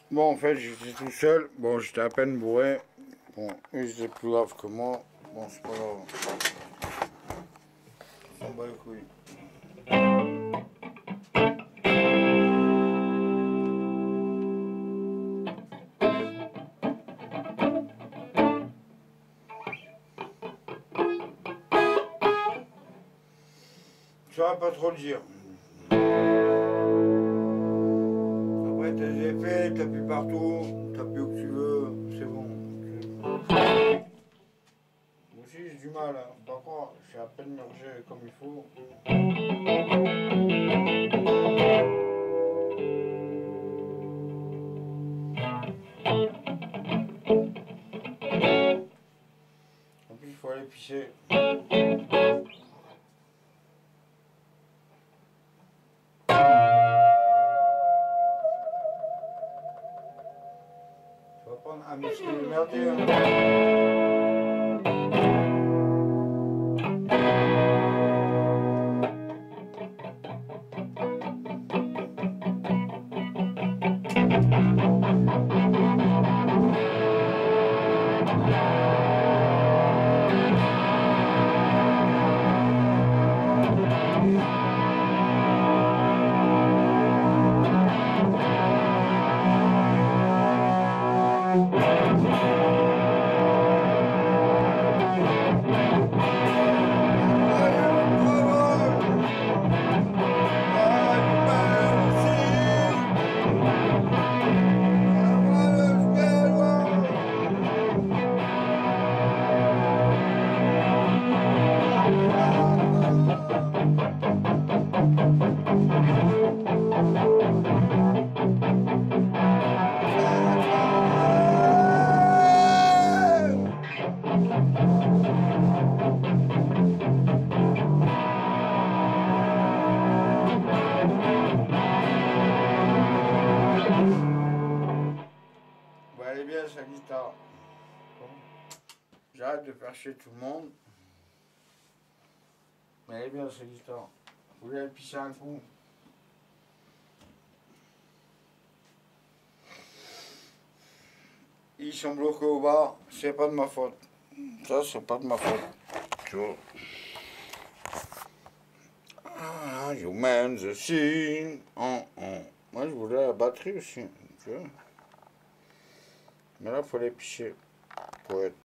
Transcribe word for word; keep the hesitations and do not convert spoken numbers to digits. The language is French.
Bon, en fait, j'étais tout seul. Bon, j'étais à peine bourré. Bon, eux, ils étaient plus graves que moi. Bon, c'est pas grave. On s'en bat les couilles. Ça va pas trop le dire. Après, t'as des effets, t'appuies partout, t'appuies où que tu veux, c'est bon. Moi aussi, j'ai du mal, hein. Pas croire, je suis à peine mergé comme il faut. En plus, il faut aller pisser. Tu vas prendre un muscle merdier. Hein. Bah, elle est bien sa guitare. Bon. J'arrête de faire chier tout le monde. Mais elle est bien sa guitare. Vous voulez aller pisser un coup? Ils sont bloqués au bar, c'est pas de ma faute. Ça, c'est pas de ma faute. Tu vois. Ah, you man the scene. Oh, oh. Moi, je voulais la batterie aussi. Tu vois. Mais là, il faut les picher. Pour être